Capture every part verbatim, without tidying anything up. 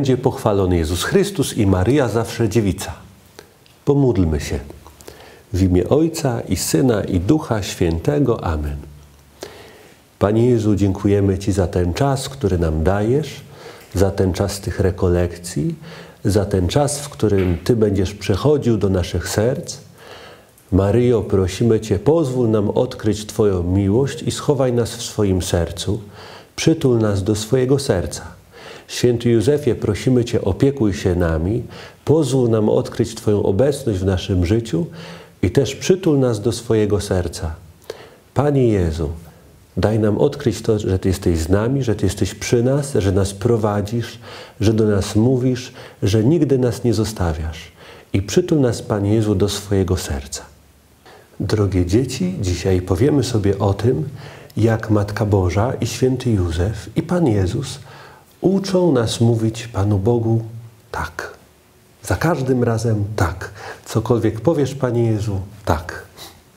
będzie pochwalony Jezus Chrystus i Maryja zawsze dziewica. Pomódlmy się. W imię Ojca i Syna i Ducha Świętego. Amen. Panie Jezu, dziękujemy Ci za ten czas, który nam dajesz, za ten czas tych rekolekcji, za ten czas, w którym Ty będziesz przechodził do naszych serc. Maryjo, prosimy Cię, pozwól nam odkryć Twoją miłość i schowaj nas w swoim sercu. Przytul nas do swojego serca. Święty Józefie, prosimy Cię, opiekuj się nami, pozwól nam odkryć Twoją obecność w naszym życiu i też przytul nas do swojego serca. Panie Jezu, daj nam odkryć to, że Ty jesteś z nami, że Ty jesteś przy nas, że nas prowadzisz, że do nas mówisz, że nigdy nas nie zostawiasz. I przytul nas, Panie Jezu, do swojego serca. Drogie dzieci, dzisiaj powiemy sobie o tym, jak Matka Boża i Święty Józef i Pan Jezus uczą nas mówić Panu Bogu tak. Za każdym razem tak. Cokolwiek powiesz, Panie Jezu, tak.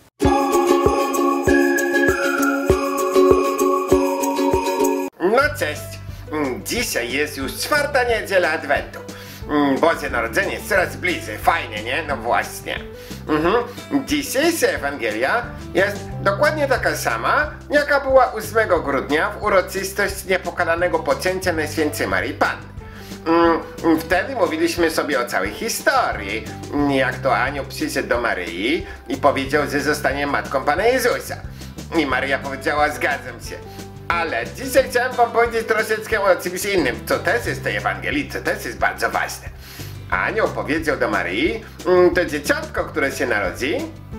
No cześć! Dzisiaj jest już czwarta niedziela Adwentu. Boże Narodzenie jest coraz bliżej. Fajnie, nie? No właśnie. Mhm. Dzisiejsza Ewangelia jest dokładnie taka sama, jaka była ósmego grudnia w uroczystość niepokalanego poczęcia Najświętszej Maryi Panny. Mm, wtedy mówiliśmy sobie o całej historii, jak to anioł przyszedł do Maryi i powiedział, że zostanie matką Pana Jezusa. I Maryja powiedziała, zgadzam się. Ale dzisiaj chciałem wam powiedzieć troszeczkę o czymś innym, co też jest w tej Ewangelii, co też jest bardzo ważne. Anioł powiedział do Maryi, to dzieciątko, które się narodzi,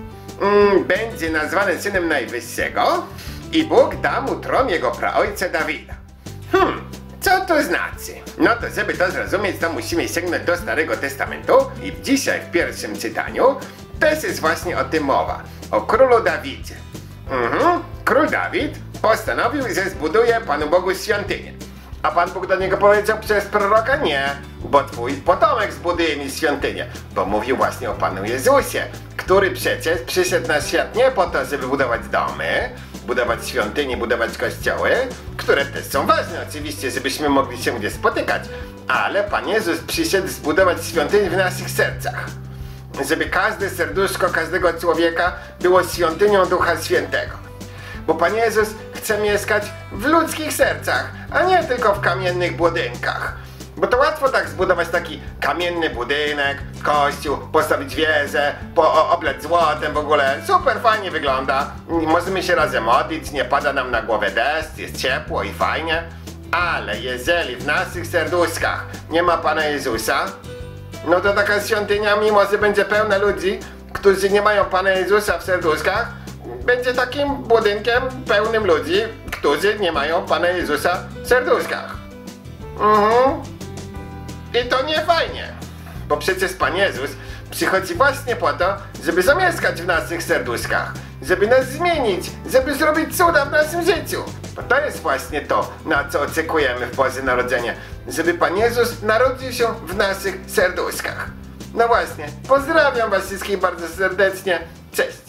będzie nazwane Synem Najwyższego i Bóg da mu tron jego praojca Dawida. Hmm, co to znaczy? No to żeby to zrozumieć, to musimy sięgnąć do Starego Testamentu i dzisiaj w pierwszym czytaniu też jest właśnie o tym mowa, o królu Dawidzie. Mhm, król Dawid postanowił, że zbuduje Panu Bogu świątynię. A Pan Bóg do niego powiedział przez proroka, nie, bo twój potomek zbuduje mi świątynię. Bo mówił właśnie o Panu Jezusie, który przecież przyszedł na świat nie po to, żeby budować domy, budować świątynie, budować kościoły, które też są ważne oczywiście, żebyśmy mogli się gdzieś spotykać. Ale Pan Jezus przyszedł zbudować świątynię w naszych sercach. Żeby każde serduszko każdego człowieka było świątynią Ducha Świętego. Bo Pan Jezus chce mieszkać w ludzkich sercach, a nie tylko w kamiennych budynkach. Bo to łatwo tak zbudować taki kamienny budynek, kościół, postawić wieżę, po, oblec złotem w ogóle. Super fajnie wygląda. Możemy się razem modlić, nie pada nam na głowę deszcz, jest ciepło i fajnie. Ale jeżeli w naszych serduszkach nie ma Pana Jezusa, no to taka świątynia, mimo że będzie pełna ludzi, którzy nie mają Pana Jezusa w serduszkach, będzie takim budynkiem pełnym ludzi, którzy nie mają Pana Jezusa w serduszkach. Mhm. I to nie fajnie, bo przecież Pan Jezus przychodzi właśnie po to, żeby zamieszkać w naszych serduszkach, żeby nas zmienić, żeby zrobić cuda w naszym życiu. Bo to jest właśnie to, na co oczekujemy w Boże Narodzenie, żeby Pan Jezus narodził się w naszych serduszkach. No właśnie, pozdrawiam was wszystkich bardzo serdecznie, cześć!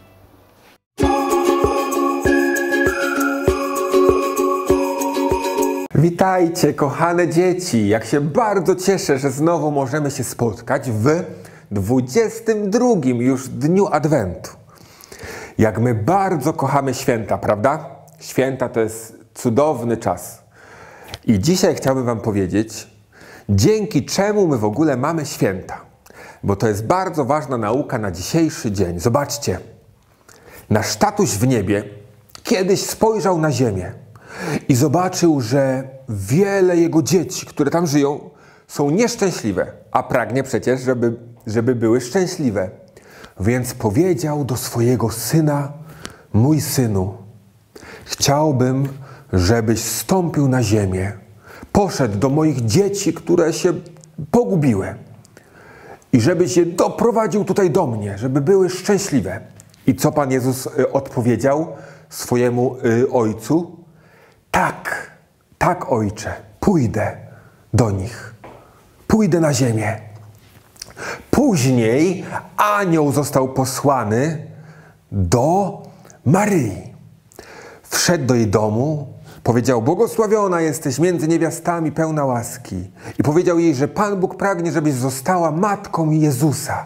Witajcie, kochane dzieci! Jak się bardzo cieszę, że znowu możemy się spotkać w dwudziestym drugim już dniu Adwentu. Jak my bardzo kochamy święta, prawda? Święta to jest cudowny czas. I dzisiaj chciałbym wam powiedzieć, dzięki czemu my w ogóle mamy święta. Bo to jest bardzo ważna nauka na dzisiejszy dzień. Zobaczcie, nasz tatuś w niebie kiedyś spojrzał na ziemię i zobaczył, że wiele jego dzieci, które tam żyją, są nieszczęśliwe, a pragnie przecież, żeby, żeby były szczęśliwe. Więc powiedział do swojego syna, mój synu, chciałbym, żebyś zstąpił na ziemię, poszedł do moich dzieci, które się pogubiły i żebyś je doprowadził tutaj do mnie, żeby były szczęśliwe. I co Pan Jezus odpowiedział swojemu y, ojcu? Tak, tak, ojcze, pójdę do nich. Pójdę na ziemię. Później anioł został posłany do Maryi. Wszedł do jej domu, Powiedział: błogosławiona jesteś między niewiastami, pełna łaski. I powiedział jej, że Pan Bóg pragnie, żebyś została matką Jezusa.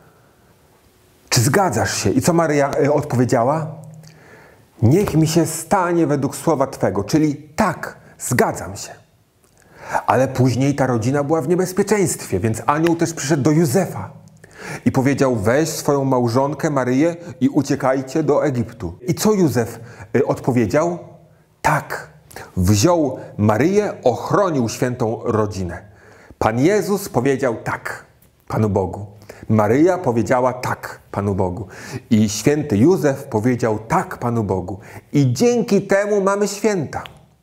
Czy zgadzasz się? I co Maryja y, odpowiedziała? Niech mi się stanie według słowa Twego. Czyli tak, zgadzam się. Ale później ta rodzina była w niebezpieczeństwie, więc anioł też przyszedł do Józefa i powiedział: weź swoją małżonkę Maryję i uciekajcie do Egiptu. I co Józef y, odpowiedział? Tak. Wziął Maryję, ochronił świętą rodzinę. Pan Jezus powiedział tak Panu Bogu. Maryja powiedziała tak Panu Bogu. I święty Józef powiedział tak Panu Bogu. I dzięki temu mamy święta.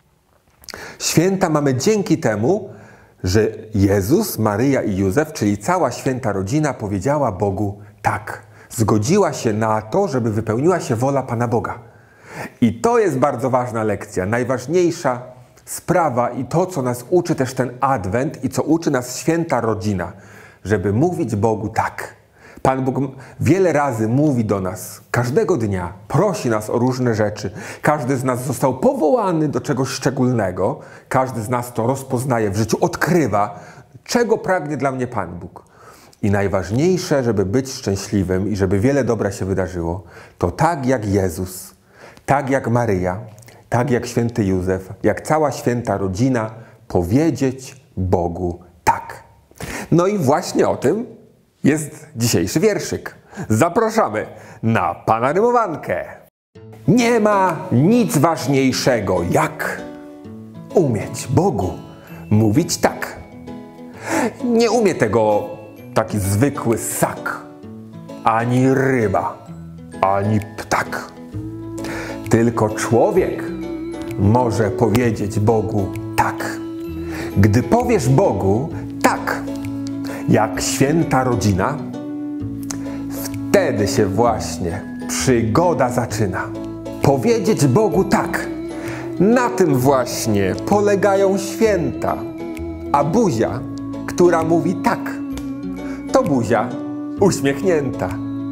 Święta mamy dzięki temu, że Jezus, Maryja i Józef, czyli cała święta rodzina, powiedziała Bogu tak. Zgodziła się na to, żeby wypełniła się wola Pana Boga. I to jest bardzo ważna lekcja, najważniejsza sprawa i to, co nas uczy też ten Adwent i co uczy nas święta rodzina, żeby mówić Bogu tak. Pan Bóg wiele razy mówi do nas, każdego dnia prosi nas o różne rzeczy. Każdy z nas został powołany do czegoś szczególnego. Każdy z nas to rozpoznaje w życiu, odkrywa, czego pragnie dla mnie Pan Bóg. I najważniejsze, żeby być szczęśliwym i żeby wiele dobra się wydarzyło, to tak jak Jezus, tak jak Maryja, tak jak święty Józef, jak cała święta rodzina, powiedzieć Bogu tak. No i właśnie o tym jest dzisiejszy wierszyk. Zapraszamy na Pana Rymowankę. Nie ma nic ważniejszego, jak umieć Bogu mówić tak. Nie umie tego taki zwykły ssak, ani ryba, ani ptak. Tylko człowiek może powiedzieć Bogu tak. Gdy powiesz Bogu tak, jak święta rodzina, wtedy się właśnie przygoda zaczyna. Powiedzieć Bogu tak, na tym właśnie polegają święta. A buzia, która mówi tak, to buzia uśmiechnięta.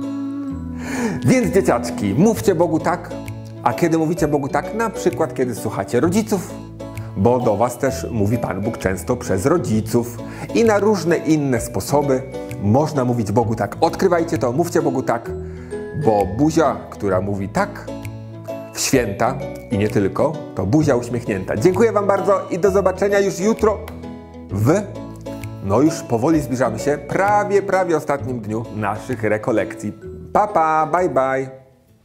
Więc dzieciaczki, mówcie Bogu tak, a kiedy mówicie Bogu tak, na przykład kiedy słuchacie rodziców, bo do was też mówi Pan Bóg często przez rodziców i na różne inne sposoby można mówić Bogu tak. Odkrywajcie to, mówcie Bogu tak, bo buzia, która mówi tak w święta i nie tylko, to buzia uśmiechnięta. Dziękuję wam bardzo i do zobaczenia już jutro w, no już powoli zbliżamy się, prawie, prawie ostatnim dniu naszych rekolekcji. Pa, pa, bye, bye.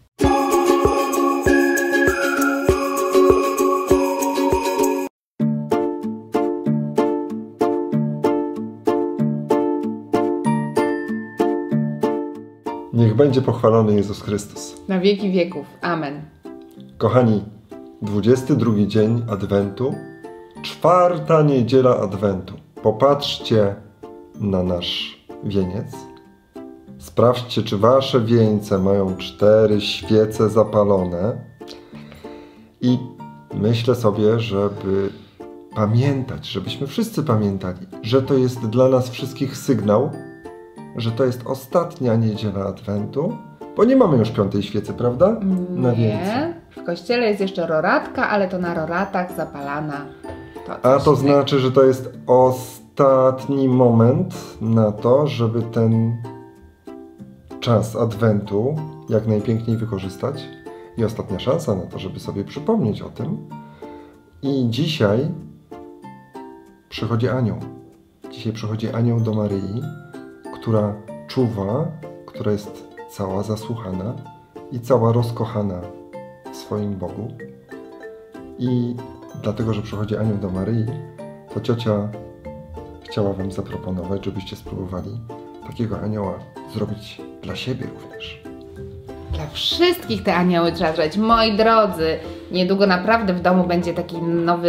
Niech będzie pochwalony Jezus Chrystus. Na wieki wieków. Amen. Kochani, dwudziesty drugi dzień Adwentu, czwarta niedziela Adwentu. Popatrzcie na nasz wieniec. Sprawdźcie, czy wasze wieńce mają cztery świece zapalone. I myślę sobie, żeby pamiętać, żebyśmy wszyscy pamiętali, że to jest dla nas wszystkich sygnał, że to jest ostatnia niedziela Adwentu, bo nie mamy już piątej świecy, prawda? Na wieńcu. Nie, w kościele jest jeszcze roratka, ale to na roratach zapalana. To A to znaczy, że to jest ostatni moment na to, żeby ten czas Adwentu jak najpiękniej wykorzystać i ostatnia szansa na to, żeby sobie przypomnieć o tym. I dzisiaj przychodzi anioł. Dzisiaj przychodzi anioł do Maryi, która czuwa, która jest cała zasłuchana i cała rozkochana w swoim Bogu. I dlatego, że przychodzi anioł do Maryi, to ciocia chciała wam zaproponować, żebyście spróbowali takiego anioła zrobić dla siebie również. Dla wszystkich te anioły trzeba zrobić. Moi drodzy, niedługo naprawdę w domu będzie taki nowy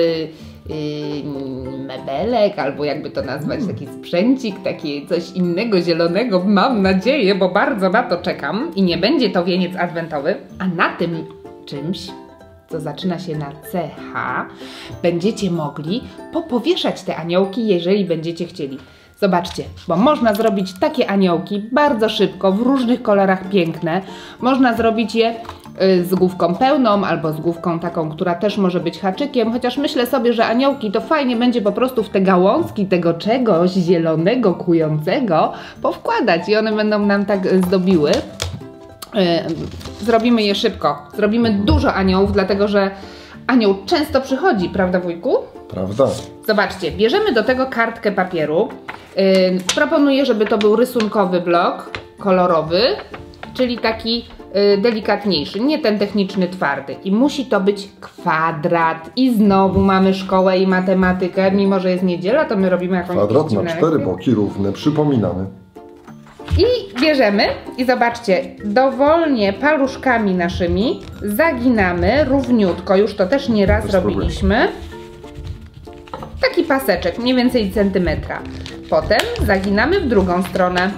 yy, mebelek, albo jakby to nazwać, taki sprzęcik, taki coś innego, zielonego, mam nadzieję, bo bardzo na to czekam. I nie będzie to wieniec adwentowy, a na tym czymś, co zaczyna się na C H, będziecie mogli popowieszać te aniołki, jeżeli będziecie chcieli. Zobaczcie, bo można zrobić takie aniołki bardzo szybko, w różnych kolorach piękne. Można zrobić je z główką pełną albo z główką taką, która też może być haczykiem, chociaż myślę sobie, że aniołki to fajnie będzie po prostu w te gałązki tego czegoś zielonego, kującego powkładać i one będą nam tak zdobiły. Zrobimy je szybko, zrobimy dużo aniołów, dlatego że anioł często przychodzi, prawda wujku? Prawda. Zobaczcie, bierzemy do tego kartkę papieru. Yy, proponuję, żeby to był rysunkowy blok, kolorowy, czyli taki yy, delikatniejszy, nie ten techniczny twardy. I musi to być kwadrat. I znowu mamy szkołę i matematykę, mimo że jest niedziela, to my robimy jakąś Kwadrat ma cztery boki równe, przypominamy. I bierzemy i zobaczcie, dowolnie paluszkami naszymi zaginamy równiutko, już to też nie raz robiliśmy. Taki paseczek, mniej więcej centymetra. Potem zaginamy w drugą stronę.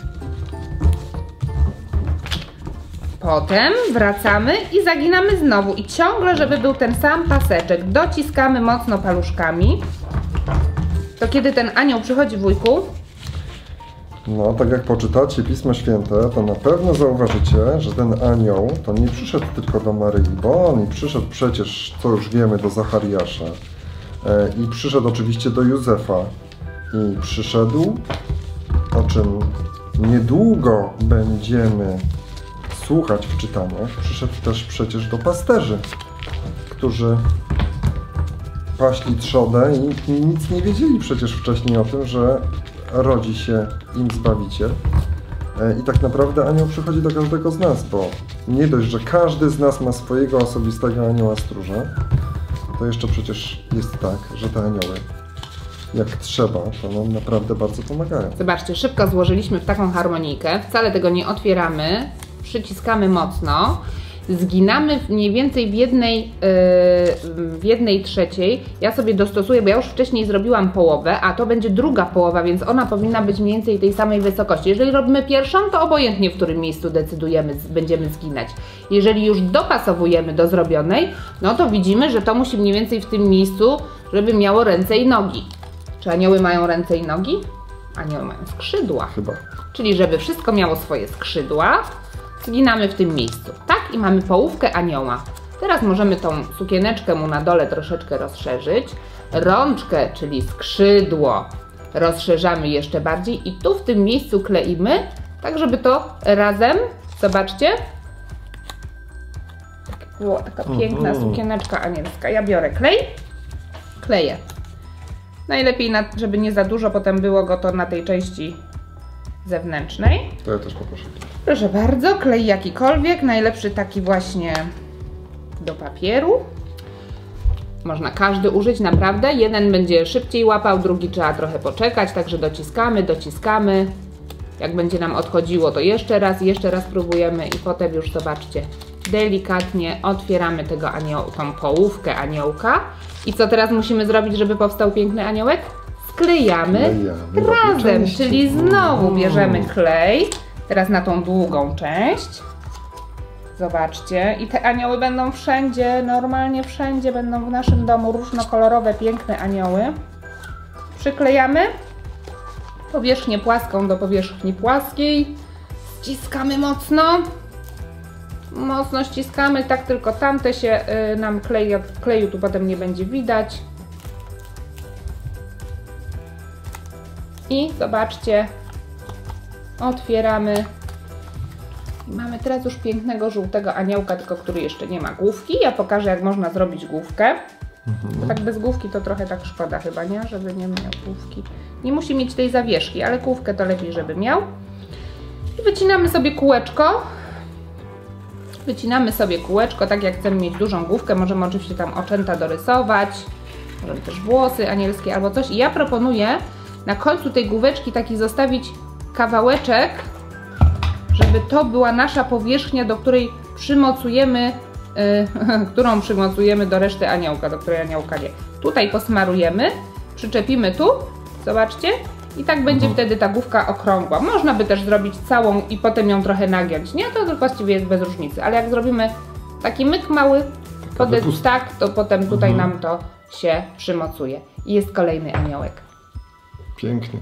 Potem wracamy i zaginamy znowu. I ciągle, żeby był ten sam paseczek, dociskamy mocno paluszkami. To kiedy ten anioł przychodzi, wujku? No, tak jak poczytacie Pismo Święte, to na pewno zauważycie, że ten anioł to nie przyszedł tylko do Maryi, bo on i przyszedł przecież, co już wiemy, do Zachariasza. I przyszedł oczywiście do Józefa. I przyszedł, o czym niedługo będziemy słuchać w czytaniach, przyszedł też przecież do pasterzy, którzy paśli trzodę i nic nie wiedzieli przecież wcześniej o tym, że rodzi się im Zbawiciel. I tak naprawdę anioł przychodzi do każdego z nas, bo nie dość, że każdy z nas ma swojego osobistego anioła stróża, to jeszcze przecież jest tak, że te anioły, jak trzeba, to nam naprawdę bardzo pomagają. Zobaczcie, szybko złożyliśmy w taką harmonijkę, wcale tego nie otwieramy, przyciskamy mocno, zginamy mniej więcej w jednej, yy, w jednej trzeciej. Ja sobie dostosuję, bo ja już wcześniej zrobiłam połowę, a to będzie druga połowa, więc ona powinna być mniej więcej tej samej wysokości. Jeżeli robimy pierwszą, to obojętnie w którym miejscu decydujemy, będziemy zginać. Jeżeli już dopasowujemy do zrobionej, no to widzimy, że to musi mniej więcej w tym miejscu, żeby miało ręce i nogi. Czy anioły mają ręce i nogi? Anioły mają skrzydła. Chyba. Czyli żeby wszystko miało swoje skrzydła, zginamy w tym miejscu, tak? I mamy połówkę anioła. Teraz możemy tą sukieneczkę mu na dole troszeczkę rozszerzyć. Rączkę, czyli skrzydło, rozszerzamy jeszcze bardziej i tu w tym miejscu kleimy, tak żeby to razem, zobaczcie, była taka piękna Mhm. sukieneczka anielska. Ja biorę klej, kleję. Najlepiej, żeby nie za dużo potem było go to na tej części zewnętrznej. To ja też poproszę. Proszę bardzo, klej jakikolwiek, najlepszy taki właśnie do papieru. Można każdy użyć, naprawdę. Jeden będzie szybciej łapał, drugi trzeba trochę poczekać, także dociskamy, dociskamy. Jak będzie nam odchodziło, to jeszcze raz, jeszcze raz próbujemy i potem już zobaczcie, delikatnie otwieramy tego anioł, tą połówkę aniołka. I co teraz musimy zrobić, żeby powstał piękny aniołek? Sklejamy Sklejamy razem, czyli znowu bierzemy klej, teraz na tą długą część. Zobaczcie, i te anioły będą wszędzie, normalnie wszędzie będą w naszym domu różnokolorowe, piękne anioły. Przyklejamy powierzchnię płaską do powierzchni płaskiej, ściskamy mocno, mocno ściskamy, tak tylko tamte się y, nam kleju, kleju tu potem nie będzie widać. I zobaczcie, otwieramy. I mamy teraz już pięknego żółtego aniołka, tylko który jeszcze nie ma główki. Ja pokażę, jak można zrobić główkę. Mhm. Tak bez główki to trochę tak szkoda chyba, nie? Żeby nie miał główki. Nie musi mieć tej zawieszki, ale główkę to lepiej, żeby miał. I wycinamy sobie kółeczko. Wycinamy sobie kółeczko, tak jak chcemy mieć dużą główkę. Możemy oczywiście tam oczęta dorysować. Możemy też włosy anielskie albo coś. I ja proponuję na końcu tej główeczki taki zostawić kawałeczek, żeby to była nasza powierzchnia, do której przymocujemy, yy, którą przymocujemy do reszty aniołka, do której aniołka nie. Tutaj posmarujemy, przyczepimy tu, zobaczcie, i tak będzie mhm. wtedy ta główka okrągła. Można by też zrobić całą i potem ją trochę nagiąć, nie? To właściwie jest bez różnicy, ale jak zrobimy taki myk mały, potem, tak, to potem tutaj mhm. nam to się przymocuje. I jest kolejny aniołek. Pięknie.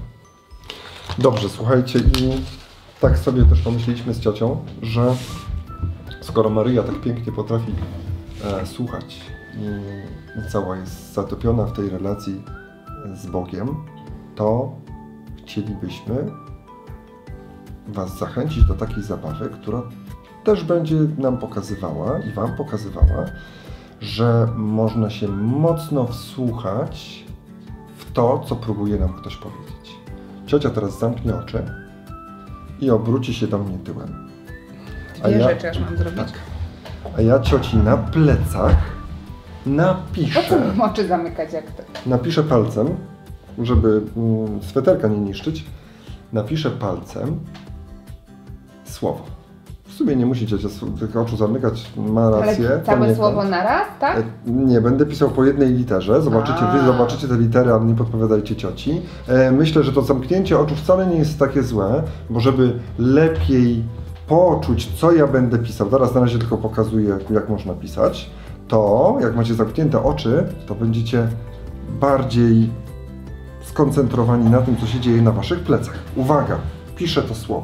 Dobrze, słuchajcie, i tak sobie też pomyśleliśmy z ciocią, że Skoro Maryja tak pięknie potrafi e, słuchać i, i cała jest zatopiona w tej relacji z Bogiem, to chcielibyśmy Was zachęcić do takiej zabawy, która też będzie nam pokazywała i Wam pokazywała, że można się mocno wsłuchać w to, co próbuje nam ktoś powiedzieć. Ciocia teraz zamknie oczy i obróci się do mnie tyłem. Dwie ja, rzeczy aż mam zrobić. Tak. A ja cioci na plecach napiszę... Po co mam oczy zamykać jak to? Napiszę palcem, żeby mm, sweterka nie niszczyć, napiszę palcem słowo. W sumie nie musi ciocia tych oczu zamykać, ma rację. Ale całe poniekąd. słowo naraz, tak? E, Nie, będę pisał po jednej literze. Zobaczycie, A. wy zobaczycie te litery, ale nie podpowiadajcie cioci. E, myślę, że to zamknięcie oczu wcale nie jest takie złe, bo żeby lepiej poczuć, co ja będę pisał, teraz na razie tylko pokazuję, jak można pisać, to jak macie zamknięte oczy, to będziecie bardziej skoncentrowani na tym, co się dzieje na waszych plecach. Uwaga, piszę to słowo.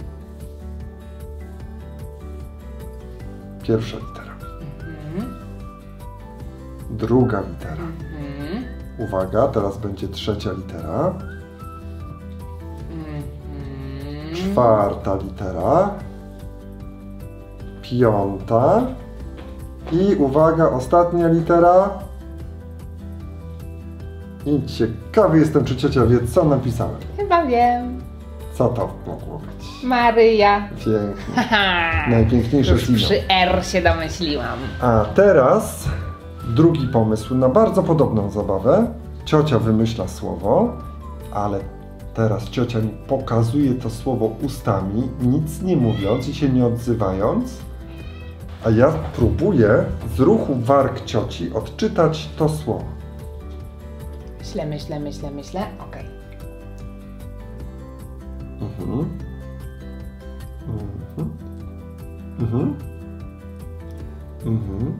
Pierwsza litera. Mhm. Druga litera. Mhm. Uwaga, teraz będzie trzecia litera. Mhm. Czwarta litera. Piąta. I uwaga, ostatnia litera. I ciekawy jestem, czy ciocia wie, co napisałem. Chyba wiem. Co to mogło być? Maryja. Pięknie. Haha. Najpiękniejsze Już sino. przy R się domyśliłam. A teraz drugi pomysł na bardzo podobną zabawę. Ciocia wymyśla słowo, ale teraz ciocia mi pokazuje to słowo ustami, nic nie mówiąc i się nie odzywając, a ja próbuję z ruchu warg cioci odczytać to słowo. Myślę, myślę, myślę, myślę. Okej. Mhm. Mhm. Mhm. Mhm.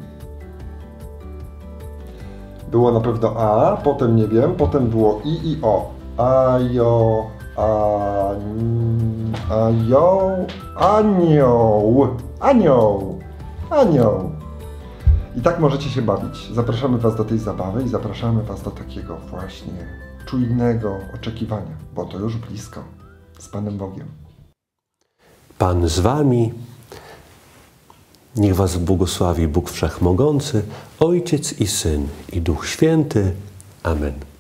Było na pewno A, potem nie wiem, potem było I i O. Ajo, a, ajo, anioł, anioł, anioł. I tak możecie się bawić. Zapraszamy Was do tej zabawy i zapraszamy Was do takiego właśnie czujnego oczekiwania, bo to już blisko, z Panem Bogiem. Pan z wami. Niech was błogosławi Bóg Wszechmogący, Ojciec i Syn i Duch Święty. Amen.